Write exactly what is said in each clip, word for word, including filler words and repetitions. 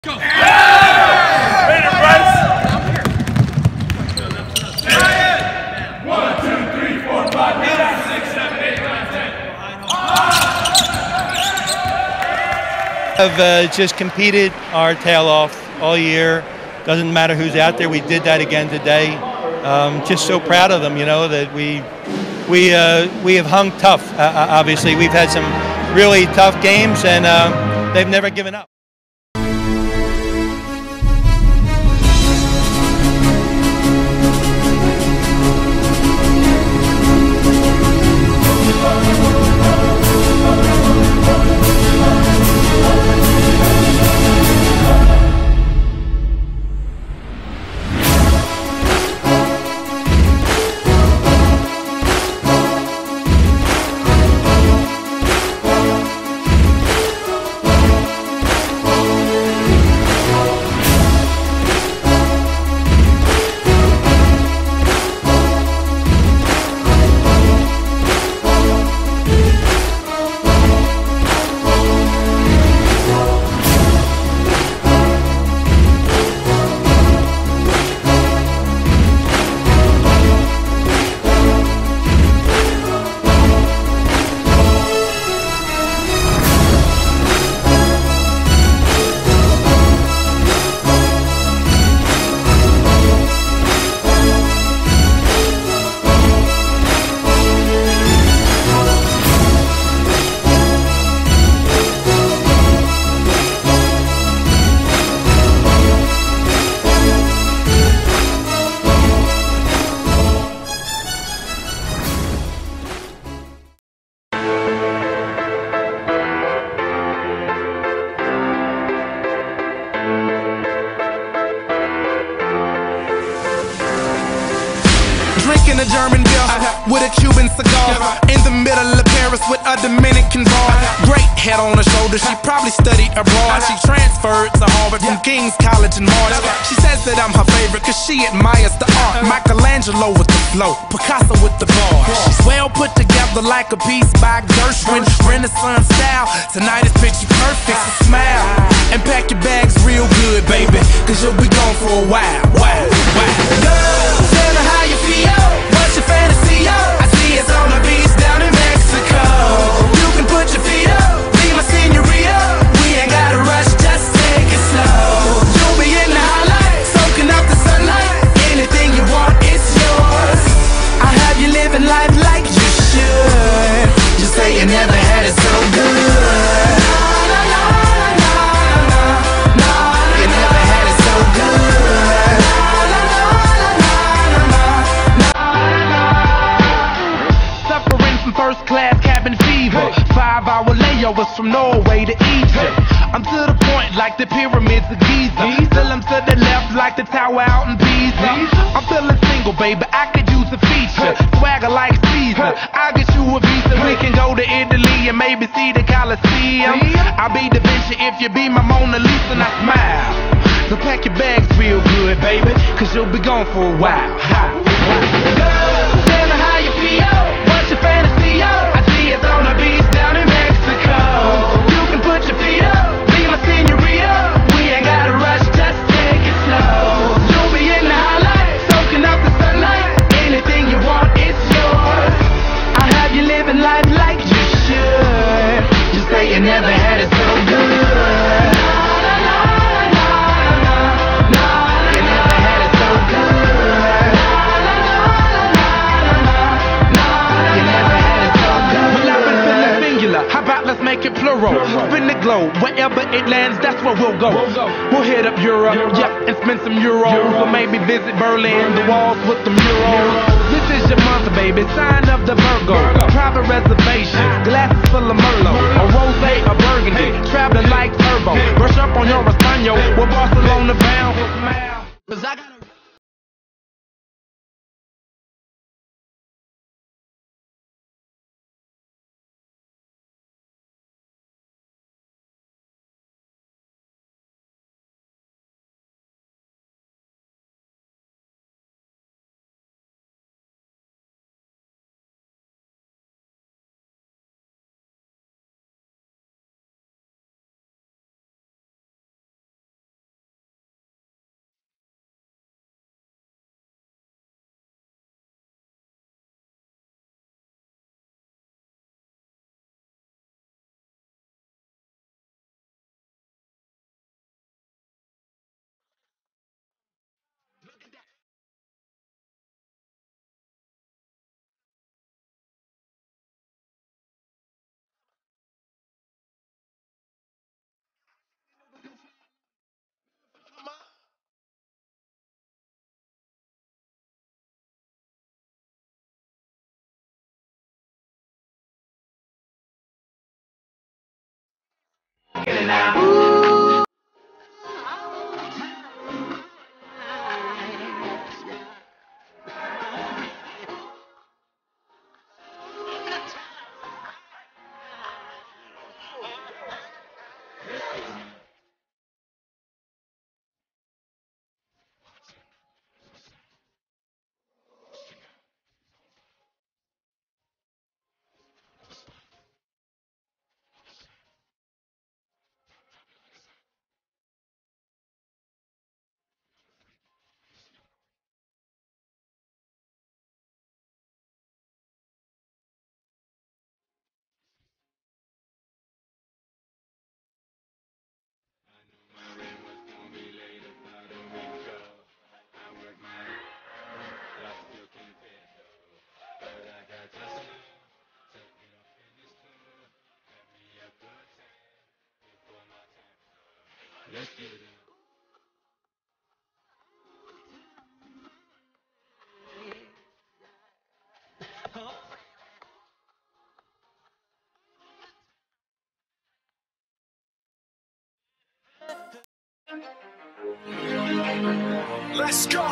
Go! Yeah! Ready, Bryce? One, two, three, four, five, six, seven, eight, nine, ten. Have uh, just competed our tail off all year. Doesn't matter who's out there. We did that again today. Um, just so proud of them, you know, that we we uh, we have hung tough. Uh, obviously, we've had some really tough games, and uh, they've never given up. Drinking a German beer with a Cuban cigar in the middle of Paris with a Dominican bar. Great head on her shoulder, she probably studied abroad. She transferred to Harvard from King's College in March. She says that I'm her favorite cause she admires the art. Michelangelo with the flow, Picasso with the bars. She's well put together like a piece by Gershwin, Renaissance style. Tonight is picture perfect, so smile and pack your bags real good, baby, cause you'll be gone for a while. Wow, wow. Girl, tell me how you feel. What's your fantasy, yo? I see it's on the beach down in Mexico. You can put your feet up, be my senorita. We ain't gotta rush, just take it slow. You'll be in the highlight, soaking up the sunlight. Anything you want, it's yours. I have you living life like you should. You say you never had it so good. First class cabin fever, five hour layovers from Norway to Egypt. I'm to the point like the pyramids of Giza. Still I'm to the left like the tower out in Pisa. I'm feeling single, baby, I could use a feature. Swagger like Caesar, I'll get you a visa. We can go to Italy and maybe see the Colosseum. I'll be Da Vinci if you be my Mona Lisa and I smile. So pack your bags real good, baby, cause you'll be gone for a while. Girl, tell me how you feel. What's your fantasy, yo? I see it's on the beach down in Mexico. You can put your feet up, be my senorita. We ain't gotta rush, just take it slow. You'll be in the highlight, soaking up the sunlight. Anything you want, it's yours. I have you living life like you should. You say you never had it so good. Make it plural, spin the globe, wherever it lands, that's where we'll go. We'll hit up Europe, yeah, and spend some euros, or maybe visit Berlin, the walls with the murals. This is your month, baby, sign of the Virgo, private reservations, glasses full of Merlot, a rosé, a burgundy, traveling like turbo, brush up on your Espanol, we're Barcelona bound for smile. Cause I got Let's get it. Let's go.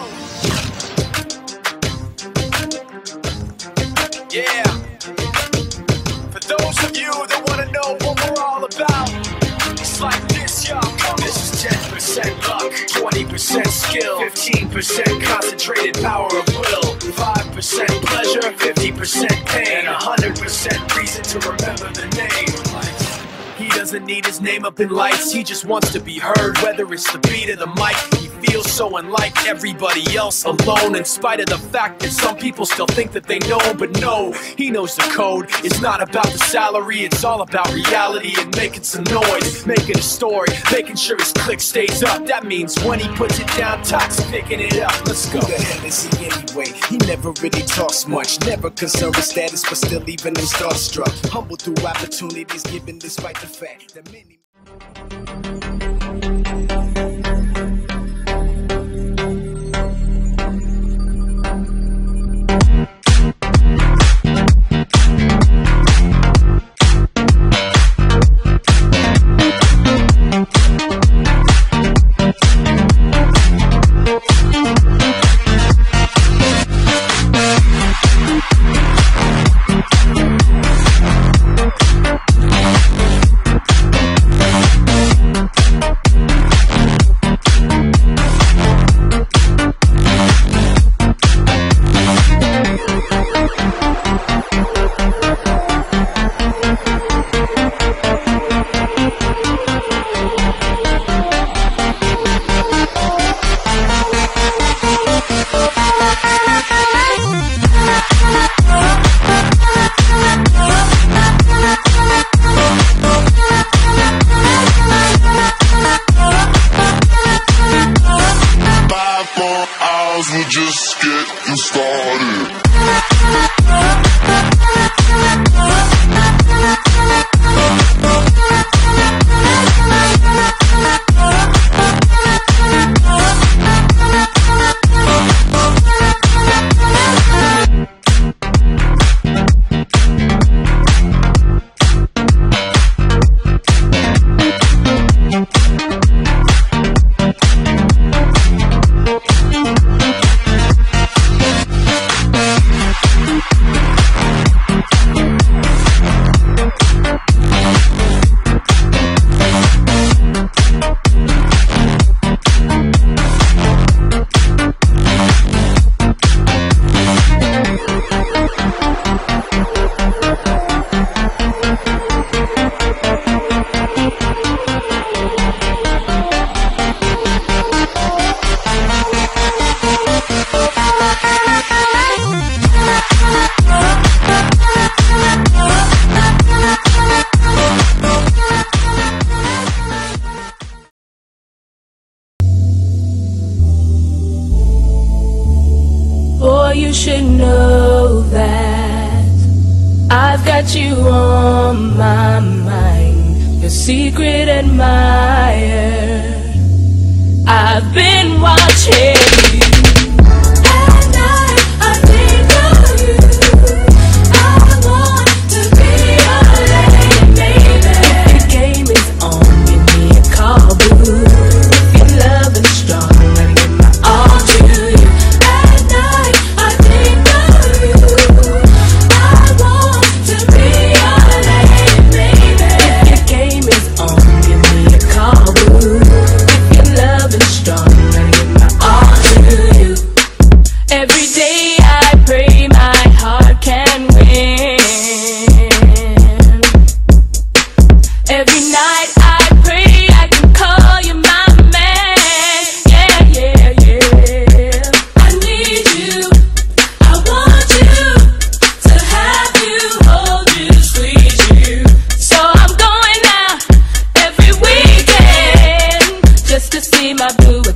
Yeah. For those of you that want to know what we're all about, it's like this, y'all. This is ten percent luck, twenty percent skill, fifteen percent concentrated power of will, five percent pleasure, fifty percent pain, and one hundred percent reason to remember the name. He doesn't need his name up in lights, he just wants to be heard, whether it's the beat or the mic. He feels so unlike everybody else, alone, in spite of the fact that some people still think that they know. But no, he knows the code. It's not about the salary, it's all about reality and making some noise, making a story, making sure his click stays up. That means when he puts it down, Tox picking it up. Let's go. Who the hell is he anyway? He never really talks much, never concerned with status, but still leaving him starstruck. Humble through opportunities given despite the fact that many we're just getting started. You should know that I've got you on my mind, your secret admirer. I've been watching you. At night I think of you. I want to be your lady, baby. The game is on, you just be my boo.